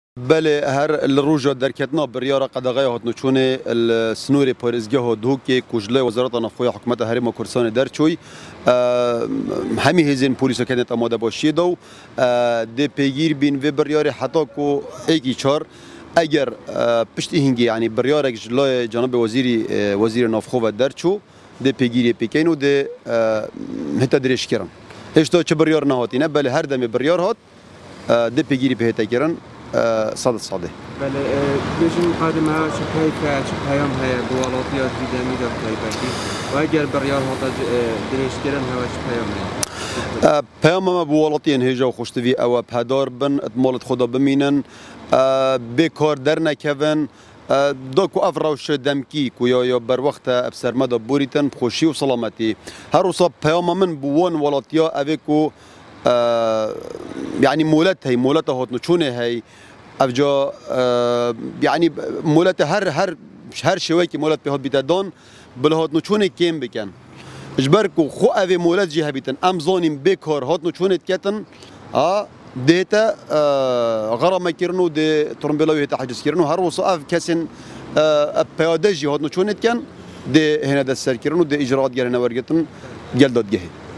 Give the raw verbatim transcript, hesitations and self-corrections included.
بله هر الروجا دركتنا بريارة قدغاية هاتنو چونه السنوري پارزگاه دوكي كوجله وزارت نفخوی حکومت هرم کردستان درچوی همي هزين پولیسا كانت آماده باشی دو ده پیگیر بین و بريارة حتی کو ایکی چار اگر پشت هنگی يعني بريارة جلای جناب وزيري وزير نفخو درچو ده پیگیری پیکین و ده هتا درش کرن هشتا چه بريار نهاتینه بله هر دم بريار هات ده پیگیری به هتا کرن صاد صاده. بله بیشتر قادمه شکایت که شکایام های بوالاتیات دیدنی دارد تایبتی و اگر بریار هات درش کردن هوا شکایام های. پیام ما بوالاتیان هیجا و خوشتوی او پدار بن اتمالت خدا بمینن بکار در نکون داکو افراوش دمکی کو یا یا بر وقت ابسر مدا بوریتن خوشی و سلامتی هر روز پیام من بوان ولاتیا اویکو يعني مولات هي مولات هات نشونه هي افجا يعني مولات هر هر هر شوي كي مولات بهات بيتدان بلهات نشونه كيم بكن اجبركو خو اوي مولات جهه بيتن امزانين بكار هات نشونه كتن اه ديتا غرامه كيرنو دي ترمبلاوي تحجز كيرنو هر وصاف كسن بيادجي هات نشونه كان دي هنا دسر كيرنو دي اجراءات جرنا ورقتن جلدات جهه